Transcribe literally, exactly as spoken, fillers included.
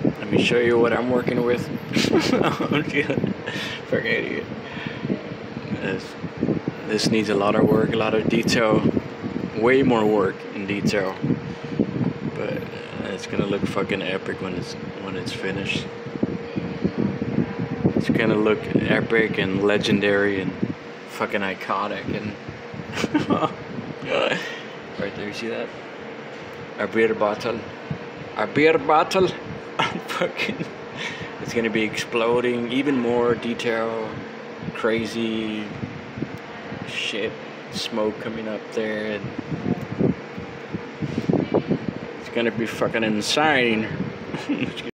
Let me show you what I'm working with. Forget it. This, this needs a lot of work, a lot of detail, way more work in detail. But it's gonna look fucking epic when it's when it's finished. It's gonna look epic and legendary and fucking iconic and right there, you see that? Our beer bottle. Our beer bottle. Fucking. It's gonna be exploding. Even more detail. Crazy shit. Smoke coming up there. And it's gonna be fucking insane.